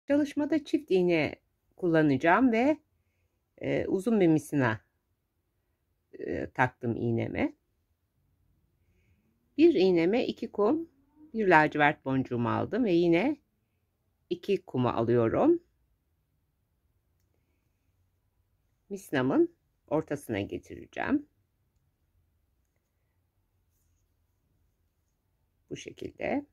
Çalışmada çift iğne kullanacağım ve uzun bir misina taktım iğneme. Bir iğneme 2 kum, bir lacivert boncuğumu aldım ve yine 2 kumu alıyorum. Misinamın ortasına getireceğim. Bu şekilde.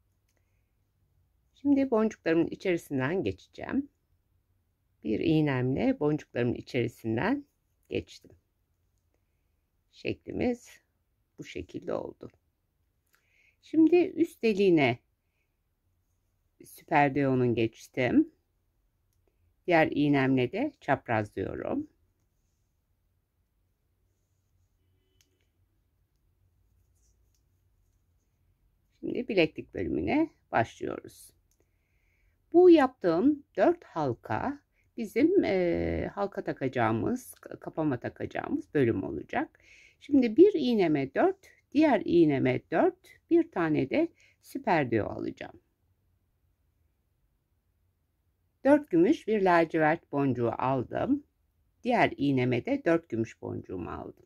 Şimdi boncuklarımın içerisinden geçeceğim. Bir iğnemle boncuklarımın içerisinden geçtim. Şeklimiz bu şekilde oldu. Şimdi üst deliğine süperdiyonun geçtim. Diğer iğnemle de çaprazlıyorum. Şimdi bileklik bölümüne başlıyoruz. Bu yaptığım 4 halka bizim halka takacağımız, kapama takacağımız bölüm olacak. Şimdi bir iğneme 4, diğer iğneme 4, bir tane de süperdiyo alacağım. 4 gümüş bir lacivert boncuğu aldım. Diğer iğneme de 4 gümüş boncuğumu aldım.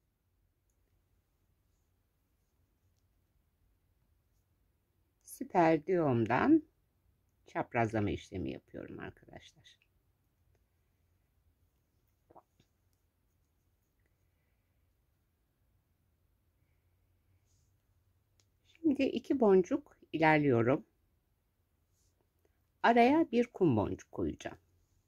Süperdiyomdan çaprazlama işlemi yapıyorum arkadaşlar. Şimdi 2 boncuk ilerliyorum. Araya bir kum boncuk koyacağım.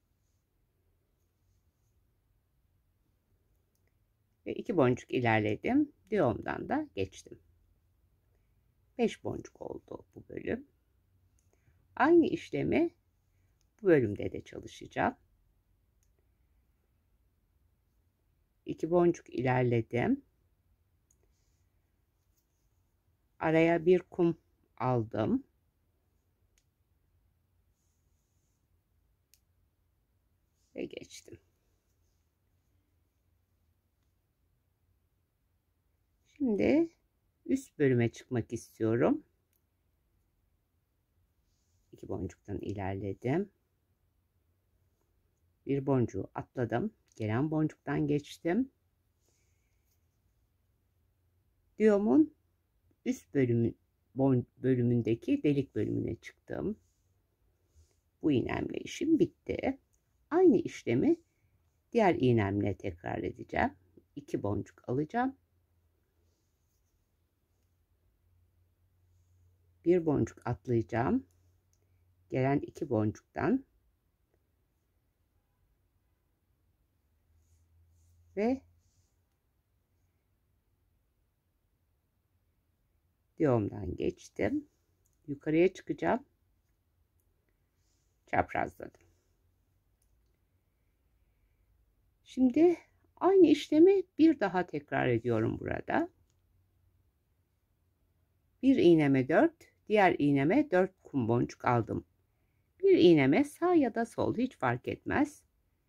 Ve 2 boncuk ilerledim. Diyomdan da geçtim. 5 boncuk oldu bu bölüm. Aynı işlemi bu bölümde de çalışacağım. 2 boncuk ilerledim. Araya bir kum aldım. Ve geçtim. Şimdi üst bölüme çıkmak istiyorum. 2 boncuktan ilerledim. Bir boncuğu atladım. Gelen boncuktan geçtim. Diyomun üst bölümündeki delik bölümüne çıktım. Bu iğnemle işim bitti. Aynı işlemi diğer iğnemle tekrar edeceğim. 2 boncuk alacağım. Bir boncuk atlayacağım. Gelen 2 boncuktan ve diyomdan geçtim. Yukarıya çıkacağım. Çaprazladım. Şimdi aynı işlemi bir daha tekrar ediyorum burada. Bir iğneme 4, diğer iğneme 4 kum boncuk aldım. Bir iğneme sağ ya da sol hiç fark etmez.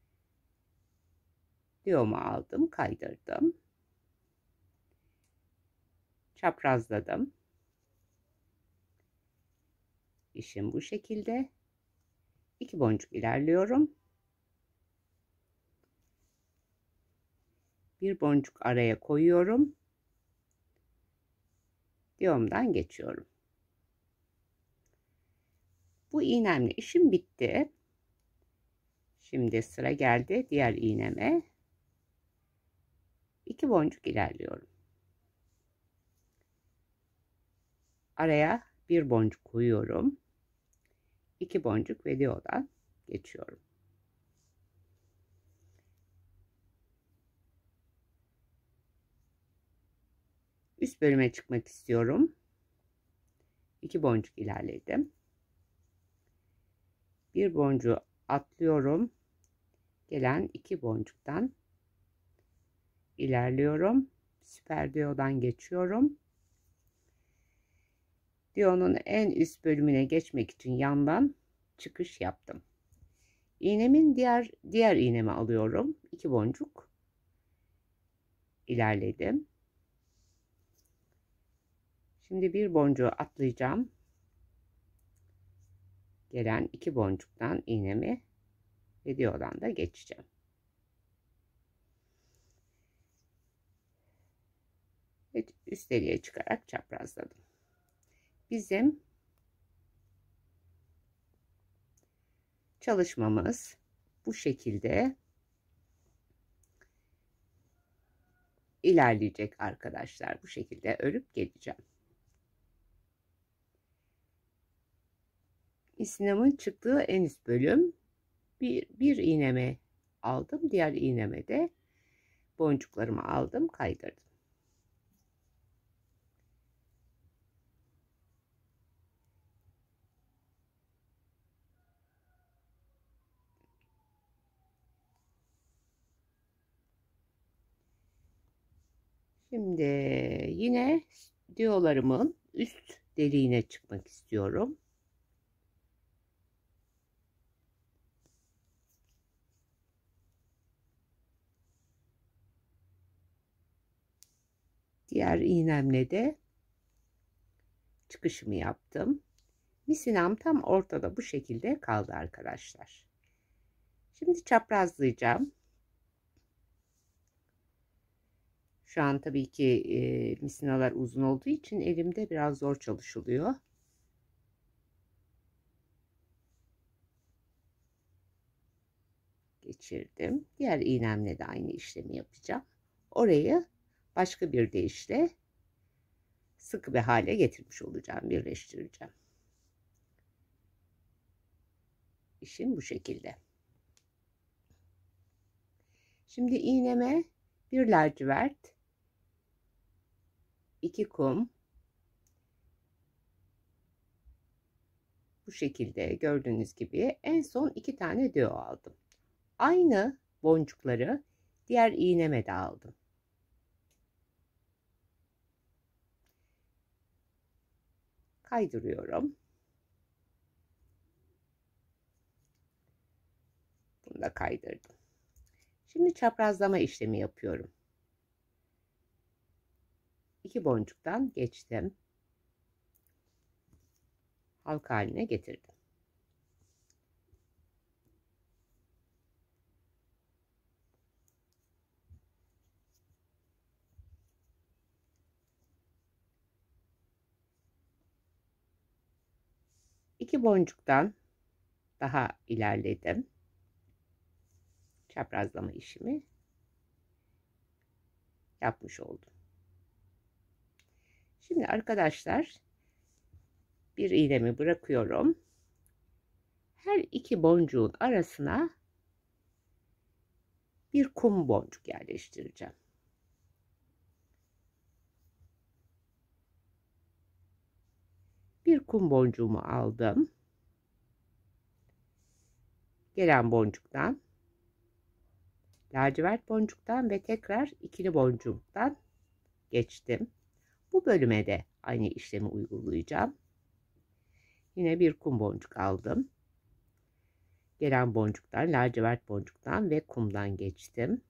Diyomu aldım, kaydırdım. Çaprazladım. İşim bu şekilde. 2 boncuk ilerliyorum. Bir boncuk araya koyuyorum. Diyomdan geçiyorum. Bu iğnemle işim bitti. Şimdi sıra geldi diğer iğneme. 2 boncuk ilerliyorum. Araya bir boncuk koyuyorum. 2 boncuk ve diyodan geçiyorum. Üst bölüme çıkmak istiyorum. 2 boncuk ilerledim. Bir boncuğu atlıyorum. Gelen 2 boncuktan ilerliyorum. Süperdiyodan geçiyorum. Diyonun en üst bölümüne geçmek için yandan çıkış yaptım. İğnemin diğer iğnemi alıyorum. 2 boncuk ilerledim. Şimdi bir boncuğu atlayacağım. Gelen 2 boncuktan iğnemi ve diyordan da geçeceğim. Ve üst deliğe çıkarak çaprazladım. Bizim çalışmamız bu şekilde ilerleyecek arkadaşlar. Bu şekilde örüp geleceğim. İsnamın çıktığı en üst bölüm bir iğnemi aldım. Diğer iğneme de boncuklarımı aldım, kaydırdım. Şimdi yine diyolarımın üst deliğine çıkmak istiyorum. Diğer iğnemle de çıkışımı yaptım. Misinam tam ortada bu şekilde kaldı arkadaşlar. Şimdi çaprazlayacağım. Şu an tabii ki misinalar uzun olduğu için elimde biraz zor çalışılıyor. Geçirdim. Diğer iğnemle de aynı işlemi yapacağım. Orayı başka bir deyişle sıkı bir hale getirmiş olacağım, birleştireceğim. İşim bu şekilde. Şimdi iğneme bir lacivert, 2 kum, bu şekilde gördüğünüz gibi en son 2 tane düğü aldım. Aynı boncukları diğer iğneme de aldım. Kaydırıyorum. Bunu da kaydırdım. Şimdi çaprazlama işlemi yapıyorum. 2 boncuktan geçtim. Halka haline getirdim. İki boncuktan daha ilerledim. Çaprazlama işimi yapmış oldum. Şimdi arkadaşlar bir iğnemi bırakıyorum. Her iki boncuğun arasına bir kum boncuk yerleştireceğim. Bir kum boncuğumu aldım. Gelen boncuktan, lacivert boncuktan ve tekrar ikili boncuktan geçtim. Bu bölüme de aynı işlemi uygulayacağım. Yine bir kum boncuk aldım. Gelen boncuktan, lacivert boncuktan ve kumdan geçtim.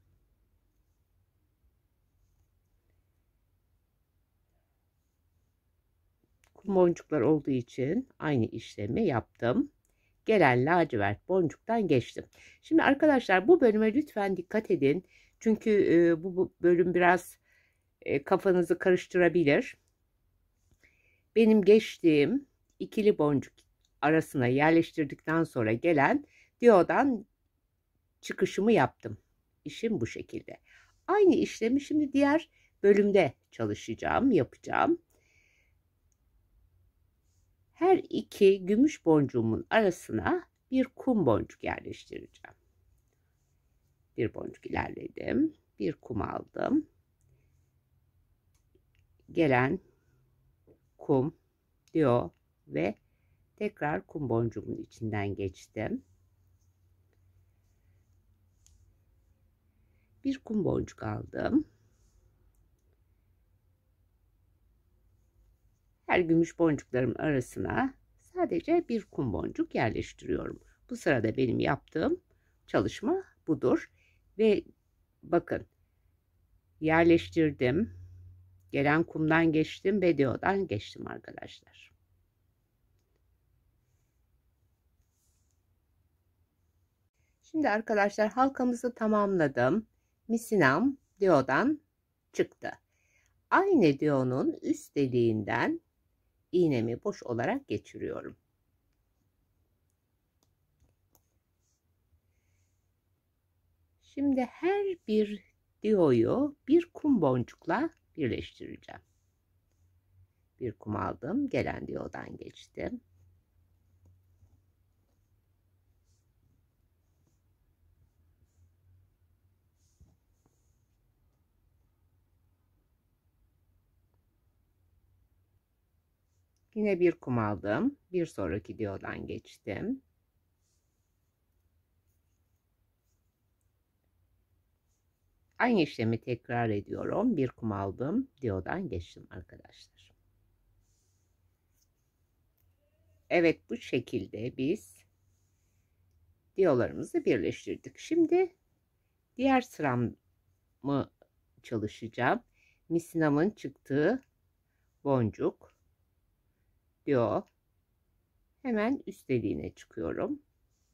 Kum boncuklar olduğu için aynı işlemi yaptım. Gelen lacivert boncuktan geçtim. Şimdi arkadaşlar bu bölüme lütfen dikkat edin. Çünkü bu bölüm biraz kafanızı karıştırabilir. Benim geçtiğim ikili boncuk arasına yerleştirdikten sonra gelen diyodan çıkışımı yaptım. İşim bu şekilde. Aynı işlemi şimdi diğer bölümde yapacağım. Her iki gümüş boncuğumun arasına bir kum boncuk yerleştireceğim. Bir boncuk ilerledim. Bir kum aldım. Gelen kum, diyor ve tekrar kum boncuğumun içinden geçtim. Bir kum boncuk aldım. Her gümüş boncuklarım arasına sadece bir kum boncuk yerleştiriyorum. Bu sırada benim yaptığım çalışma budur. Ve bakın yerleştirdim. Gelen kumdan geçtim ve diyodan geçtim arkadaşlar. Şimdi arkadaşlar halkamızı tamamladım. Misinam diyodan çıktı. Aynı diyonun üst deliğinden iğnemi boş olarak geçiriyorum. Şimdi her bir diyoyu bir kum boncukla birleştireceğim. Bir kum aldım, gelen diyodan geçtim. Yine bir kum aldım, bir sonraki diyodan geçtim. Aynı işlemi tekrar ediyorum. Bir kum aldım, diyodan geçtim arkadaşlar. Evet, bu şekilde biz diyolarımızı birleştirdik. Şimdi diğer sıramı çalışacağım. Misinamın çıktığı boncuk, diyo, hemen üst deliğine çıkıyorum.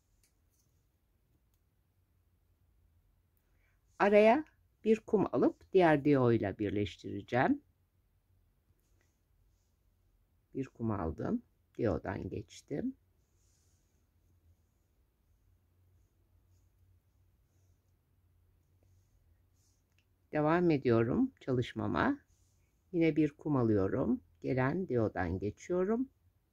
Araya bir kum alıp diğer diyo ile birleştireceğim. Bir kum aldım, diyodan geçtim. Devam ediyorum çalışmama. Yine bir kum alıyorum. Gelen diyodan geçiyorum.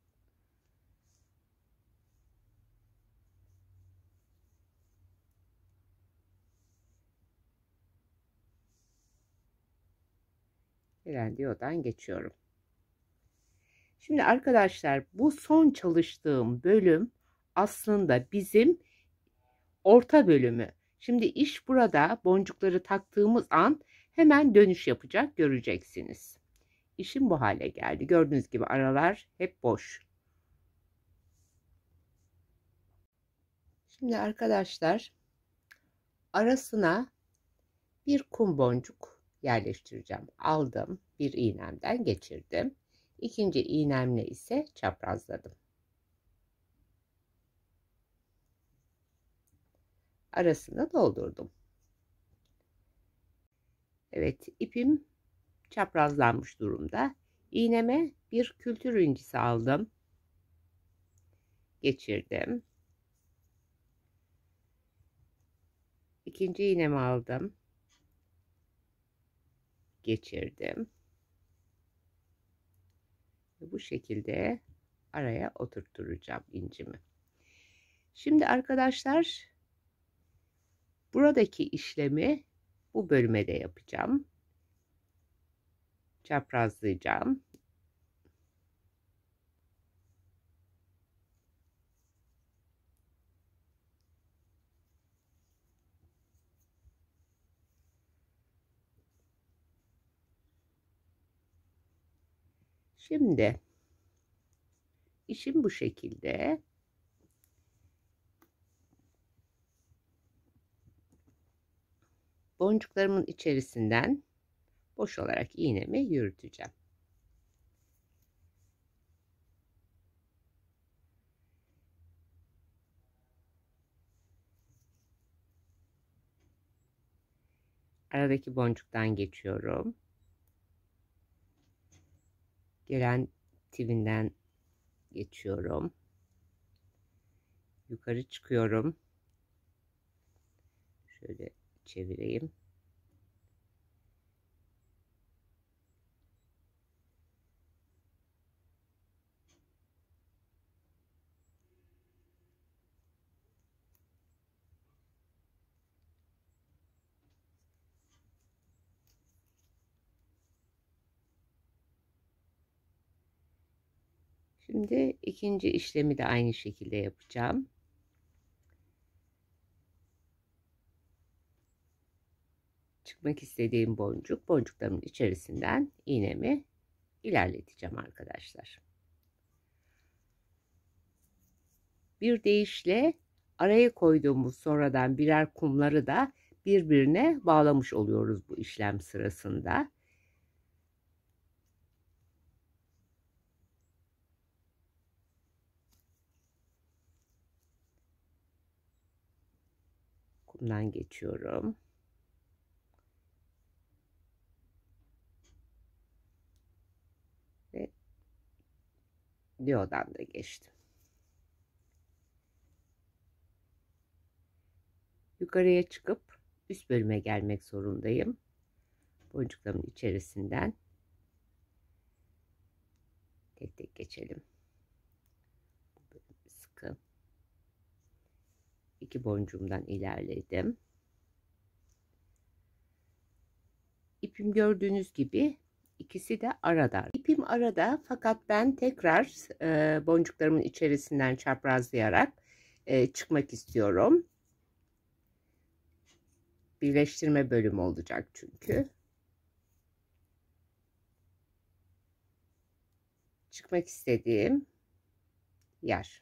Gelen diyodan geçiyorum. Şimdi arkadaşlar bu son çalıştığım bölüm aslında bizim orta bölümü. Şimdi iş burada, boncukları taktığımız an hemen dönüş yapacak, göreceksiniz. İşim bu hale geldi. Gördüğünüz gibi aralar hep boş. Şimdi arkadaşlar arasına bir kum boncuk yerleştireceğim. Aldım, bir iğnemden geçirdim. İkinci iğnemle ise çaprazladım. Arasını doldurdum. Evet, ipim çaprazlanmış durumda. İğneme bir kültür incisi aldım. Geçirdim. İkinci iğnemi aldım. Geçirdim. Ve bu şekilde araya oturtturacağım incimi. Şimdi arkadaşlar buradaki işlemi bu bölüme de yapacağım. Çaprazlayacağım. Şimdi işim bu şekilde. Boncuklarımın içerisinden boş olarak iğnemi yürüteceğim. Aradaki boncuktan geçiyorum. Gelen tivinden geçiyorum. Yukarı çıkıyorum. Şöyle çevireyim. Şimdi ikinci işlemi de aynı şekilde yapacağım. Çıkmak istediğim boncuk, boncuklarımın içerisinden iğnemi ilerleteceğim arkadaşlar. Bir deyişle araya koyduğumuz sonradan birer kumları da birbirine bağlamış oluyoruz bu işlem sırasında. altından geçiyorum. Ve diyodan da geçtim. Yukarıya çıkıp üst bölüme gelmek zorundayım. Boncuklarımın içerisinden tek tek geçelim. Sıkı. 2 boncuğumdan ilerledim. İpim gördüğünüz gibi ikisi de arada. İpim arada, fakat ben tekrar boncuklarımın içerisinden çaprazlayarak çıkmak istiyorum. Birleştirme bölümü olacak çünkü. Çıkmak istediğim yer.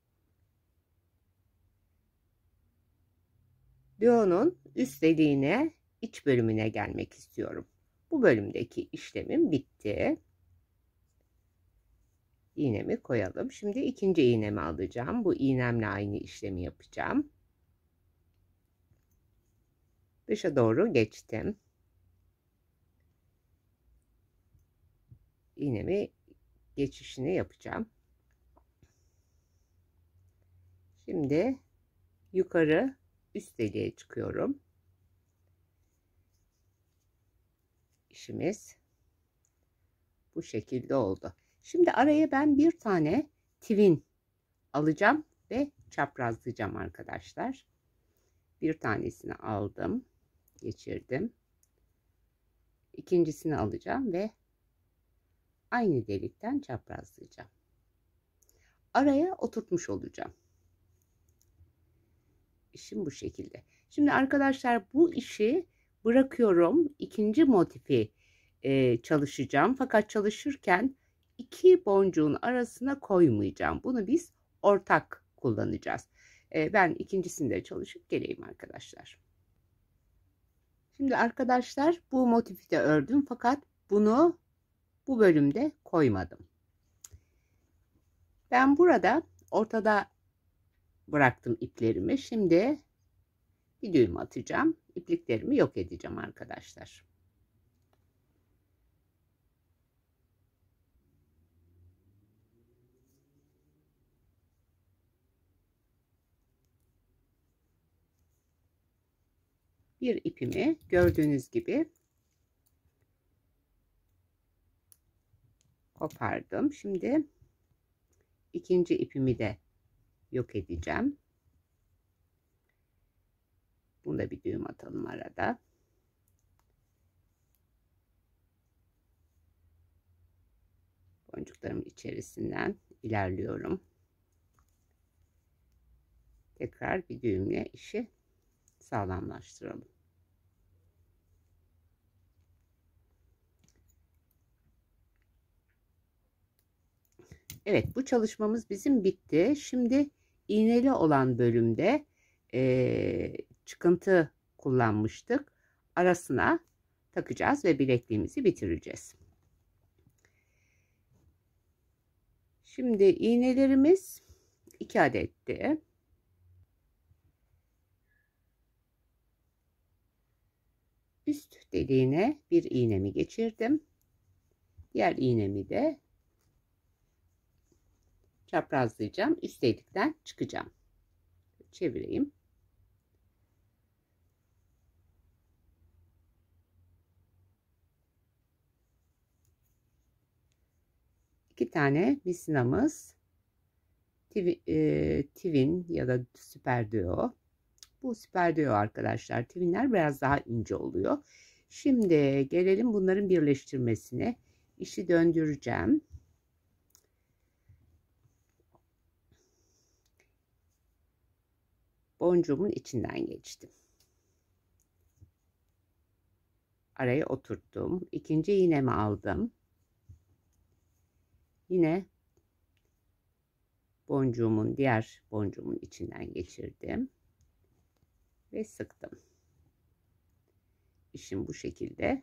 Düğünün üst deliğine, iç bölümüne gelmek istiyorum. Bu bölümdeki işlemim bitti. İğnemi koyalım. Şimdi ikinci iğnemi alacağım. Bu iğnemle aynı işlemi yapacağım. Dışa doğru geçtim. İğnemi geçişini yapacağım. Şimdi yukarı üst deliğe çıkıyorum. İşimiz bu şekilde oldu. Şimdi araya ben bir tane twin alacağım ve çaprazlayacağım arkadaşlar. Bir tanesini aldım, geçirdim. İkincisini alacağım ve aynı delikten çaprazlayacağım. Araya oturtmuş olacağım. İşim bu şekilde. Şimdi arkadaşlar bu işi bırakıyorum. İkinci motifi çalışacağım. Fakat çalışırken 2 boncuğun arasına koymayacağım. Bunu biz ortak kullanacağız. Ben ikincisinde çalışıp geleyim arkadaşlar. Şimdi arkadaşlar bu motifi de ördüm, fakat bunu bu bölümde koymadım. Ben burada ortada bıraktım iplerimi. Şimdi bir düğüm atacağım. İpliklerimi yok edeceğim arkadaşlar. Bir ipimi gördüğünüz gibi kopardım. Şimdi ikinci ipimi de yok edeceğim. Bunda bir düğüm atalım arada. Boncuklarımın içerisinden ilerliyorum. Tekrar bir düğümle işi sağlamlaştıralım. Evet, bu çalışmamız bizim bitti. Şimdi iğneli olan bölümde çıkıntı kullanmıştık. Arasına takacağız ve bilekliğimizi bitireceğiz. Şimdi iğnelerimiz 2 adetti. Üst deliğine bir iğnemi geçirdim. Diğer iğnemi de çaprazlayacağım. Üst delikten çıkacağım. Çevireyim. İki tane misinamız, twin ya da süper duo. Bu süper duo arkadaşlar. Twinler biraz daha ince oluyor. Şimdi gelelim bunların birleştirmesine. İşi döndüreceğim. Boncuğumun içinden geçtim. Araya oturttum. İkinci iğnemi aldım. Yine diğer boncuğumun içinden geçirdim ve sıktım. İşim bu şekilde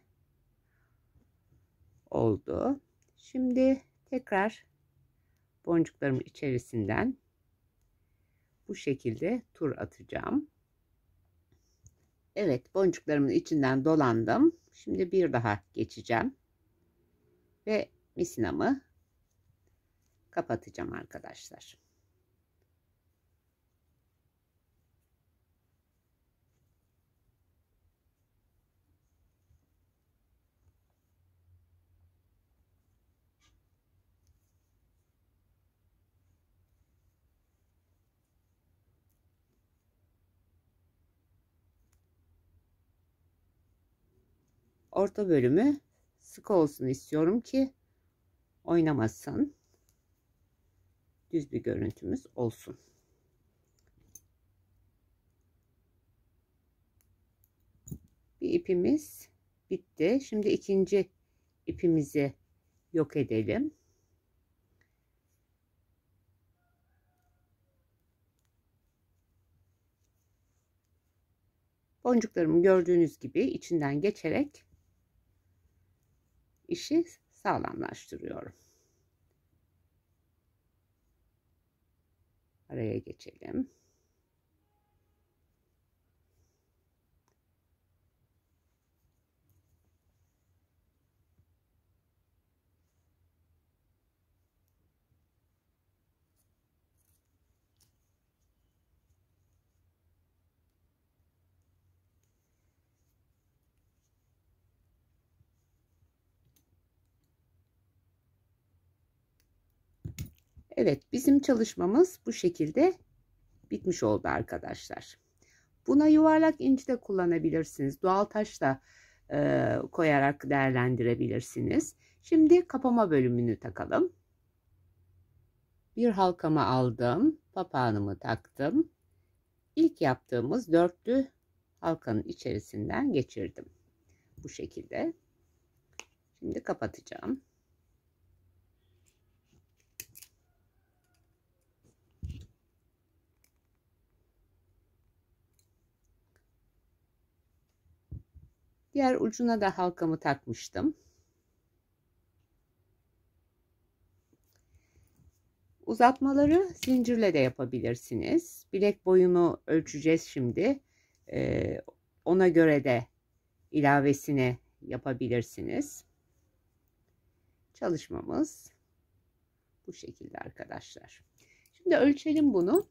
oldu. Şimdi tekrar boncuklarımın içerisinden bu şekilde tur atacağım. Evet, boncuklarımın içinden dolandım. Şimdi bir daha geçeceğim. Ve misinamı kapatacağım arkadaşlar. Orta bölümü sık olsun istiyorum ki oynamasın. Düz bir görüntümüz olsun. Bir ipimiz bitti. Şimdi ikinci ipimizi yok edelim. Boncuklarımı gördüğünüz gibi içinden geçerek işi sağlamlaştırıyorum. Araya geçelim. Evet, bizim çalışmamız bu şekilde bitmiş oldu arkadaşlar. Buna yuvarlak inci de kullanabilirsiniz. Doğal taş da koyarak değerlendirebilirsiniz. Şimdi kapama bölümünü takalım. Bir halkamı aldım. Papağanımı taktım. İlk yaptığımız dörtlü halkanın içerisinden geçirdim. Bu şekilde. Şimdi kapatacağım. Diğer ucuna da halkamı takmıştım. Uzatmaları zincirle de yapabilirsiniz. Bilek boyunu ölçeceğiz şimdi. Ona göre de ilavesini yapabilirsiniz. Çalışmamız bu şekilde arkadaşlar. Şimdi ölçelim bunu.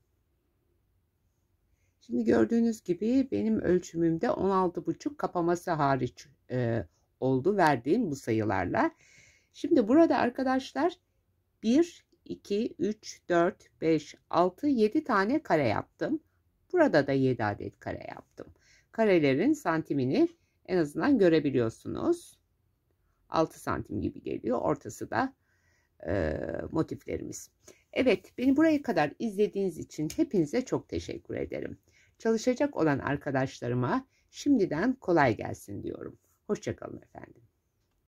Şimdi gördüğünüz gibi benim ölçümümde 16,5 kapaması hariç oldu verdiğim bu sayılarla. Şimdi burada arkadaşlar 1, 2, 3, 4, 5, 6, 7 tane kare yaptım. Burada da 7 adet kare yaptım. Karelerin santimini en azından görebiliyorsunuz. 6 santim gibi geliyor. Ortası da motiflerimiz. Evet, beni buraya kadar izlediğiniz için hepinize çok teşekkür ederim. Çalışacak olan arkadaşlarıma şimdiden kolay gelsin diyorum. Hoşça kalın efendim.